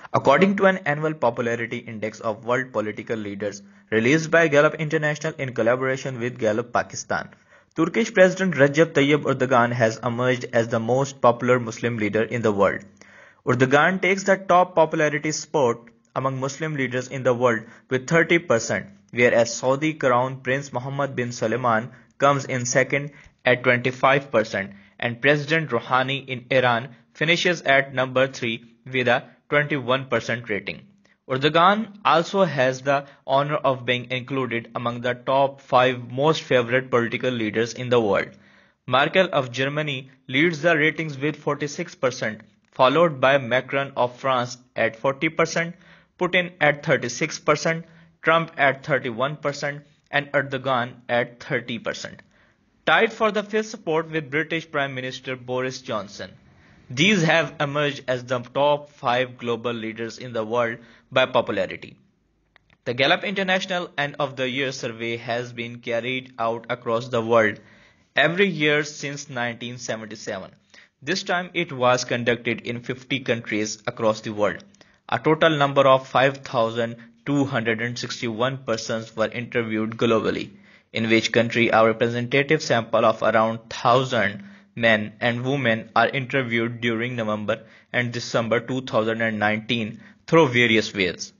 According to an annual popularity index of world political leaders released by Gallup International in collaboration with Gallup Pakistan, Turkish President Recep Tayyip Erdoğan has emerged as the most popular Muslim leader in the world. Erdoğan takes the top popularity spot among Muslim leaders in the world with 30%, whereas Saudi Crown Prince Mohammed bin Salman comes in second at 25%, and President Rouhani in Iran finishes at number 3 with a 21% rating. Erdogan also has the honor of being included among the top 5 most favorite political leaders in the world. Merkel of Germany leads the ratings with 46%, followed by Macron of France at 40%, Putin at 36%, Trump at 31%, and Erdogan at 30%. Tied for the fifth spot with British Prime Minister Boris Johnson. These have emerged as the top 5 global leaders in the world by popularity. The Gallup International End of the Year survey has been carried out across the world every year since 1977. This time it was conducted in 50 countries across the world. A total number of 5,261 persons were interviewed globally, in which country a representative sample of around 1,000 men and women are interviewed during November and December 2019 through various ways.